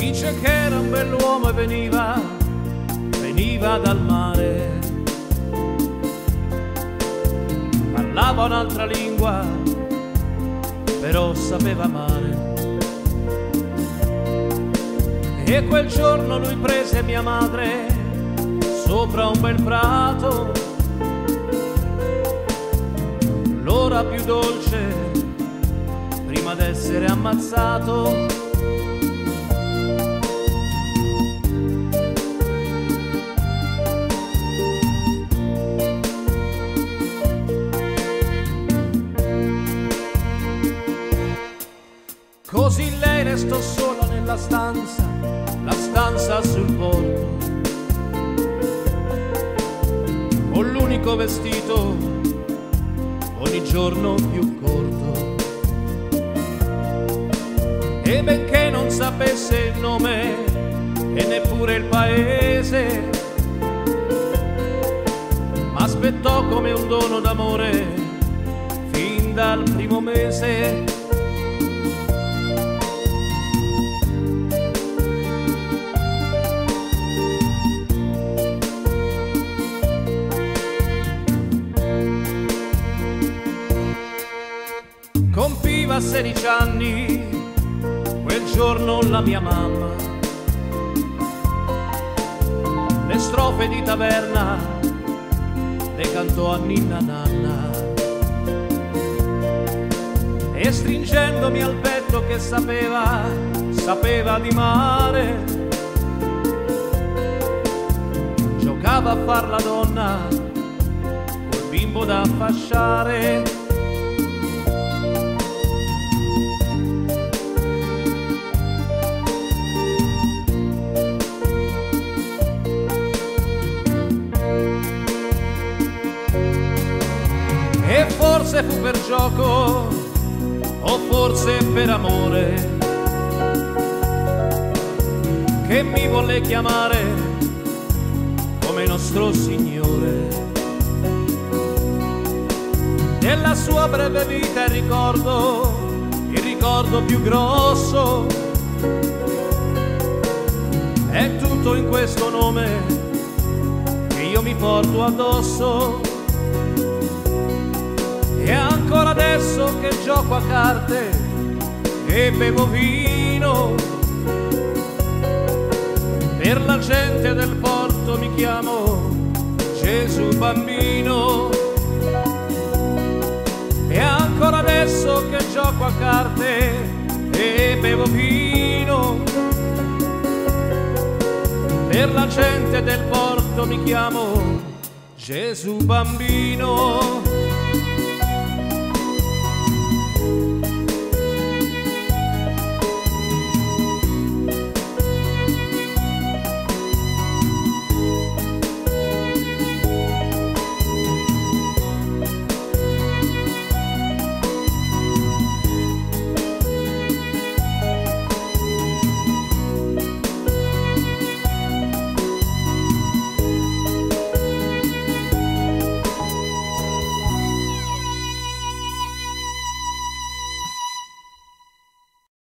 Dice che era un bell'uomo e veniva dal mare. Parlava un'altra lingua, però sapeva amare. E quel giorno lui prese mia madre sopra un bel prato, l'ora più dolce prima d'essere ammazzato. Così lei restò sola nella stanza, la stanza sul porto, con l'unico vestito ogni giorno più corto. E benché non sapesse il nome e neppure il paese, m'aspettò come un dono d'amore fin dal primo mese. Compiva 16 anni quel giorno la mia mamma. Le strofe di taverna le cantò a ninna nanna, e stringendomi al petto che sapeva di mare, giocava a far la donna col bimbo da fasciare. E forse fu per gioco o forse per amore che mi volle chiamare come nostro Signore. Della sua breve vita il ricordo più grosso è tutto in questo nome che io mi porto addosso. E ancora adesso che gioco a carte e bevo vino, per la gente del porto mi chiamo Gesù bambino. E ancora adesso che gioco a carte e bevo vino, per la gente del porto mi chiamo Gesù bambino.